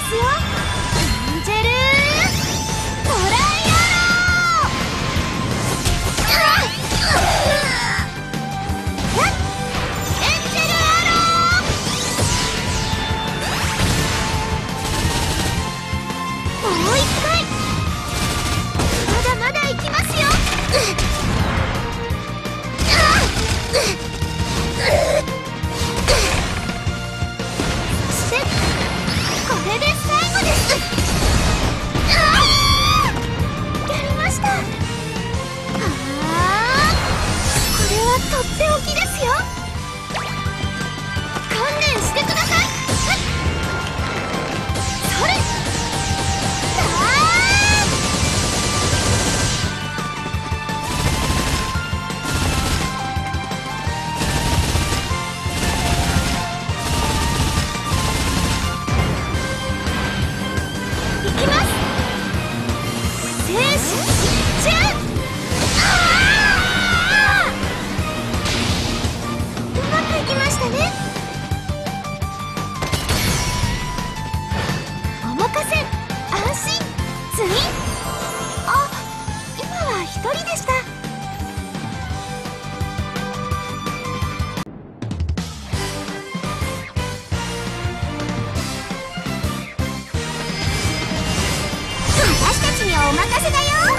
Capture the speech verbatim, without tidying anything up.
ますよ。エンジェルトライアロー。エンジェルアロー。もう一回。まだまだいきますよ。そしてこれで最後です。やりました。ああ、これはとっておきですよ。観念してください。それ。いきます。生死一中。うまくいきましたね。お任せ、安心、ツイン。あ、今は一人でした。私たちにお任せだよ。